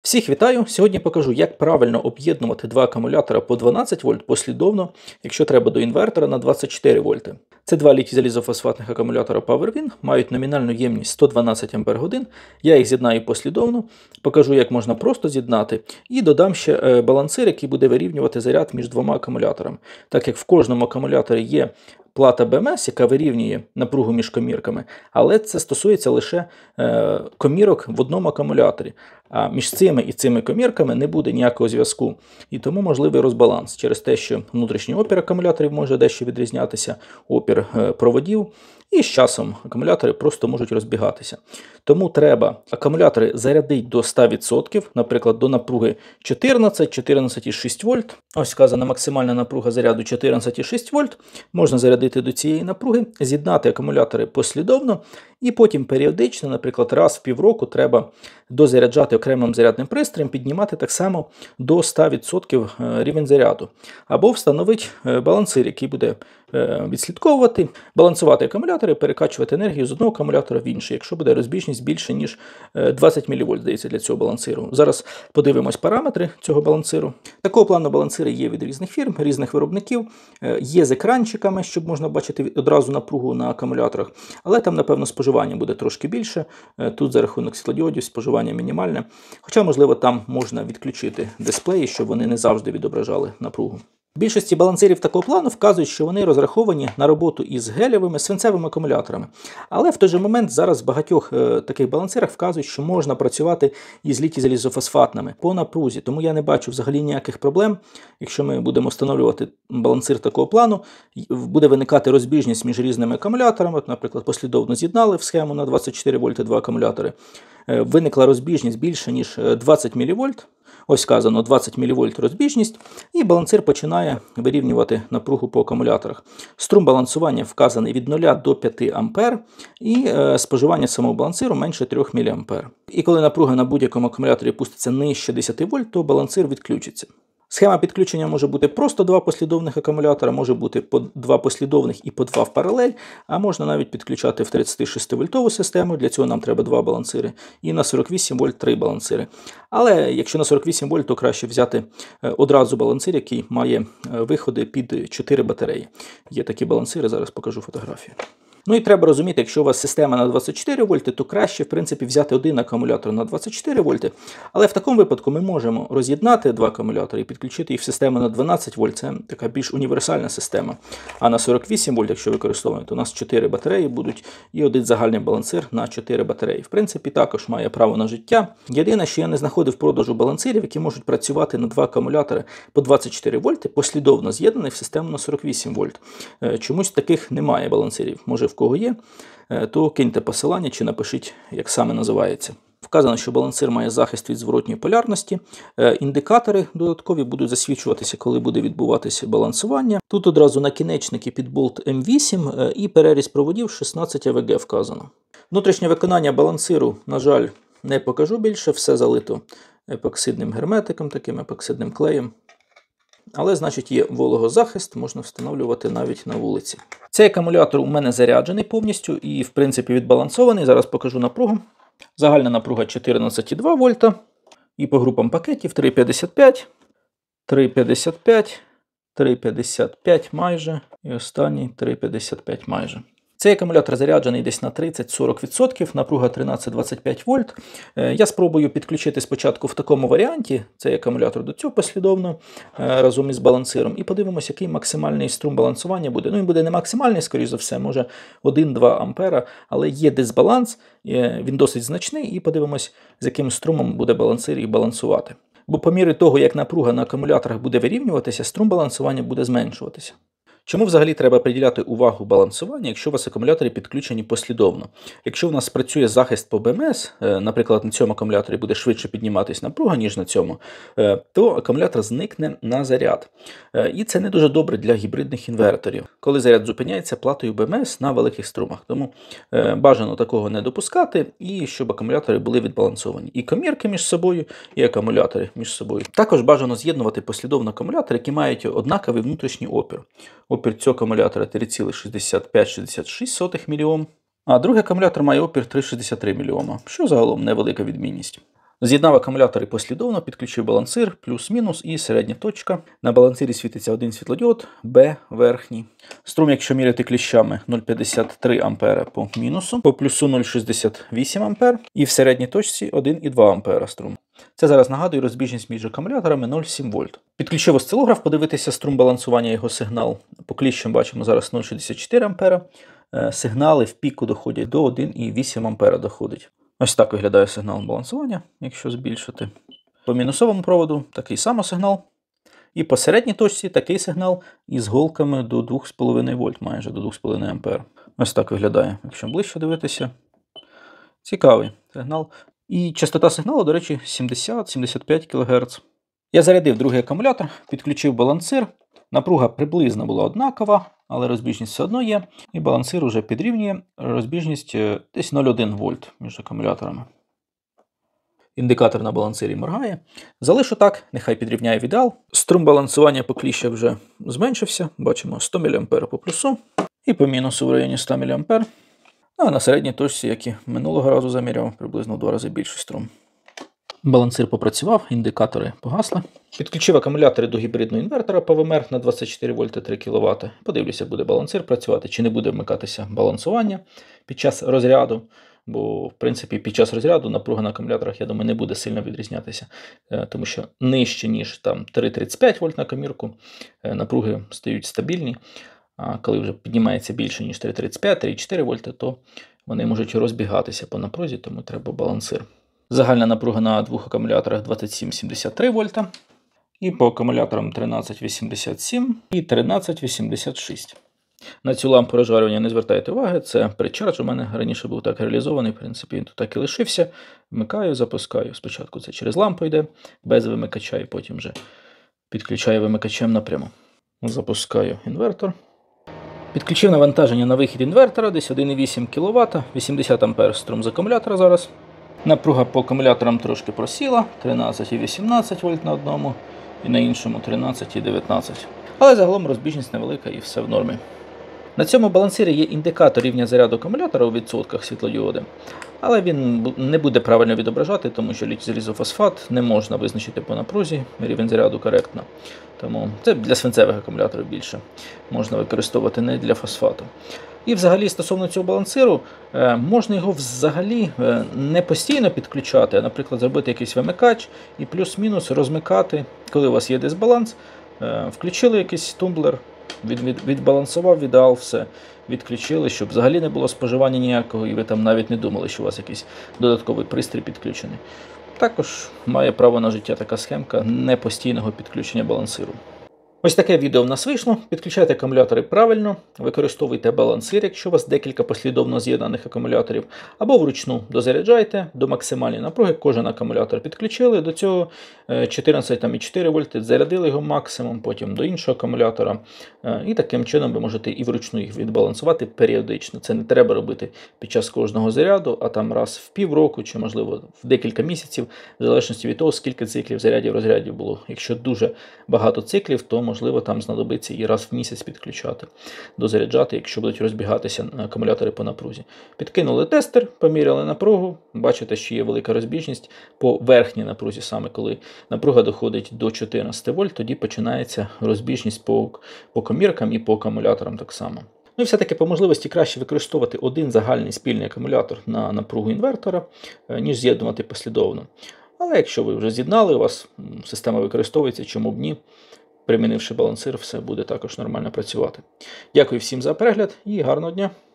Всіх вітаю! Сьогодні покажу, як правильно об'єднувати два акумулятора по 12 вольт послідовно, якщо треба до інвертора на 24 вольти. Це два літій-залізофосфатних акумулятора PowerWin, мають номінальну ємність 112 Ах. Я їх з'єднаю послідовно, покажу, як можна просто з'єднати, і додам ще балансир, який буде вирівнювати заряд між двома акумуляторами. Так як в кожному акумуляторі є плата БМС, яка вирівнює напругу між комірками, але це стосується лише комірок в одному акумуляторі. А між цими і цими комірками не буде ніякого зв'язку. І тому можливий розбаланс через те, що внутрішній опір акумуляторів може дещо відрізнятися, опір проводів, і з часом акумулятори просто можуть розбігатися. Тому треба акумулятори зарядити до 100%, наприклад, до напруги 14-14,6 вольт. Ось вказана максимальна напруга заряду 14,6 вольт. Можна зарядити до цієї напруги, з'єднати акумулятори послідовно і потім періодично, наприклад, раз в півроку треба дозаряджати окремим зарядним пристроєм, піднімати так само до 100% рівень заряду. Або встановити балансир, який буде відслідковувати, балансувати акумулятори, перекачувати енергію з одного акумулятора в інший, якщо буде розбіжність більше, ніж 20 мВ, здається, для цього балансиру. Зараз подивимось параметри цього балансиру. Такого плану балансири є від різних фірм, різних виробників, є з екранчиками, щоб можна бачити одразу напругу на акумуляторах, але там, напевно, споживання буде трошки більше. Тут за рахунок світлодіодів споживання мінімальне, хоча, можливо, там можна відключити дисплеї, щоб вони не завжди відображали напругу. В більшості балансирів такого плану вказують, що вони розраховані на роботу із гелєвими свинцевими акумуляторами. Але в той же момент зараз в багатьох таких балансирах вказують, що можна працювати із літій-залізофосфатними по напрузі. Тому я не бачу взагалі ніяких проблем. Якщо ми будемо встановлювати балансир такого плану, буде виникати розбіжність між різними акумуляторами. От, наприклад, послідовно з'єднали в схему на 24 вольти два акумулятори. Виникла розбіжність більше, ніж 20 мВ. Ось вказано 20 мВ розбіжність, і балансир починає вирівнювати напругу по акумуляторах. Струм балансування вказаний від 0 до 5 А, і споживання самого балансиру менше 3 мА. І коли напруга на будь-якому акумуляторі пуститься нижче 10 вольт, то балансир відключиться. Схема підключення може бути просто два послідовних акумулятора, може бути по два послідовних і по два в паралель, а можна навіть підключати в 36-вольтову систему, для цього нам треба два балансири, і на 48 вольт 3 балансири. Але якщо на 48 вольт, то краще взяти одразу балансир, який має виходи під 4 батареї. Є такі балансири, зараз покажу фотографію. Ну і треба розуміти, якщо у вас система на 24 вольти, то краще, в принципі, взяти один акумулятор на 24 вольти. Але в такому випадку ми можемо роз'єднати два акумулятори і підключити їх в систему на 12 вольт. Це така більш універсальна система. А на 48 вольт, якщо використовуємо, то у нас 4 батареї будуть і один загальний балансир на 4 батареї. В принципі, також має право на життя. Єдине, що я не знаходив в продажу балансирів, які можуть працювати на два акумулятори по 24 вольти, послідовно з'єднаних в систему на 48 вольт. Чомусь таких немає балансирів. Може, в кого є, то киньте посилання чи напишіть, як саме називається. Вказано, що балансир має захист від зворотньої полярності. Індикатори додаткові будуть засвічуватися, коли буде відбуватися балансування. Тут одразу накінечники під болт М8 і переріз проводів 16 АВГ вказано. Внутрішнє виконання балансиру, на жаль, не покажу більше. Все залито епоксидним герметиком, таким епоксидним клеєм. Але, значить, є вологозахист, можна встановлювати навіть на вулиці. Цей акумулятор у мене заряджений повністю і, в принципі, відбалансований. Зараз покажу напругу. Загальна напруга 14,2 вольта. І по групам пакетів 3,55, 3,55, 3,55 майже. І останній 3,55 майже. Цей акумулятор заряджений десь на 30-40%, напруга 13-25 вольт. Я спробую підключити спочатку в такому варіанті цей акумулятор до цього послідовно разом із балансиром. І подивимося, який максимальний струм балансування буде. Ну, він буде не максимальний, скоріш за все, може 1-2 А, але є дисбаланс, він досить значний, і подивимось, з яким струмом буде балансир їх балансувати. Бо по мірі того, як напруга на акумуляторах буде вирівнюватися, струм балансування буде зменшуватися. Чому взагалі треба приділяти увагу балансуванню, якщо у вас акумулятори підключені послідовно? Якщо у нас працює захист по БМС, наприклад, на цьому акумуляторі буде швидше підніматися напруга, ніж на цьому, то акумулятор зникне на заряд. І це не дуже добре для гібридних інверторів, коли заряд зупиняється платою БМС на великих струмах. Тому бажано такого не допускати, і щоб акумулятори були відбалансовані. І комірки між собою, і акумулятори між собою. Також бажано з'єднувати послідовно акумулятори, які мають однаковий внутрішній опір. Опір цього акумулятора 3,65-66 мОм, а другий акумулятор має опір 3,63 мОм, що загалом невелика відмінність. З'єднав акумулятори послідовно, підключив балансир, плюс-мінус і середня точка. На балансирі світиться один світлодіод, Б верхній. Струм, якщо міряти кліщами, 0,53 А по мінусу, по плюсу 0,68 А і в середній точці 1,2 А струм. Це зараз нагадую розбіжність між акумуляторами 0,7 вольт. Підключив осцилограф, подивитися струм балансування, його сигнал. По кліщам бачимо зараз 0,64 А. Сигнали в піку доходять до 1,8 А доходить. Ось так виглядає сигнал балансування, якщо збільшити. По мінусовому проводу такий самий сигнал. І по середній точці такий сигнал із голками до 2,5 вольт, майже до 2,5 А. Ось так виглядає, якщо ближче дивитися. Цікавий сигнал. І частота сигналу, до речі, 70-75 кГц. Я зарядив другий акумулятор, підключив балансир. Напруга приблизно була однакова, але розбіжність все одно є. І балансир уже підрівнює розбіжність десь 0,1 вольт між акумуляторами. Індикатор на балансирі моргає. Залишу так, нехай підрівняє в ідеал. Струм балансування по кліщах вже зменшився. Бачимо 100 мА по плюсу і по мінусу в районі 100 мА. А на середній точці, як і минулого разу заміряв, приблизно в 2 рази більший струм. Балансир попрацював, індикатори погасли. Підключив акумулятори до гібридного інвертора ПВМР на 24 вольти 3 кВт. Подивлюся, буде балансир працювати, чи не буде вмикатися балансування під час розряду. Бо, в принципі, під час розряду напруга на акумуляторах, я думаю, не буде сильно відрізнятися. Тому що нижче, ніж там 3,35 вольт на комірку, напруги стають стабільні. А коли вже піднімається більше, ніж 3,35, 3,4 вольта, то вони можуть розбігатися по напрузі, тому треба балансир. Загальна напруга на двох акумуляторах 27,73 вольта. І по акумуляторам 13,87 і 13,86. На цю лампу розжарювання не звертайте уваги, це предчардж. У мене раніше був так реалізований, в принципі, він тут так і лишився. Вмикаю, запускаю. Спочатку це через лампу йде, без вимикача, і потім вже підключаю вимикачем напряму. Запускаю інвертор. Підключив навантаження на вихід інвертора, десь 1,8 кВт, 80 А струм з акумулятора зараз. Напруга по акумуляторам трошки просіла, 13,18 вольт на одному і на іншому 13,19. Але загалом розбіжність невелика і все в нормі. На цьому балансирі є індикатор рівня заряду акумулятора у відсотках світлодіоди, але він не буде правильно відображати, тому що літій-залізофосфат не можна визначити по напрузі рівень заряду коректно. Тому це для свинцевих акумуляторів більше можна використовувати, не для фосфату. І взагалі стосовно цього балансиру, можна його взагалі не постійно підключати, а, наприклад, зробити якийсь вимикач і плюс-мінус розмикати, коли у вас є дисбаланс, включили якийсь тумблер, відбалансував в ідеал все, відключили, щоб взагалі не було споживання ніякого, і ви там навіть не думали, що у вас якийсь додатковий пристрій підключений. Також має право на життя така схемка непостійного підключення балансиру. Ось таке відео в нас вийшло. Підключайте акумулятори правильно, використовуйте балансир, якщо у вас декілька послідовно з'єднаних акумуляторів, або вручну дозаряджайте до максимальної напруги, кожен акумулятор підключили, до цього 14,4 вольти, зарядили його максимум, потім до іншого акумулятора. І таким чином ви можете і вручну їх відбалансувати періодично. Це не треба робити під час кожного заряду, а там раз в півроку чи, можливо, в декілька місяців, в залежності від того, скільки циклів зарядів-розрядів було. Якщо дуже багато циклів, то можливо, там знадобиться і раз в місяць підключати, дозаряджати, якщо будуть розбігатися акумулятори по напрузі. Підкинули тестер, поміряли напругу, бачите, що є велика розбіжність по верхній напрузі, саме коли напруга доходить до 14 вольт, тоді починається розбіжність по коміркам і по акумуляторам так само. Ну і все-таки по можливості краще використовувати один загальний спільний акумулятор на напругу інвертора, ніж з'єднувати послідовно. Але якщо ви вже з'єднали, у вас система використовується, чому б ні, примінивши балансир, все буде також нормально працювати. Дякую всім за перегляд і гарного дня!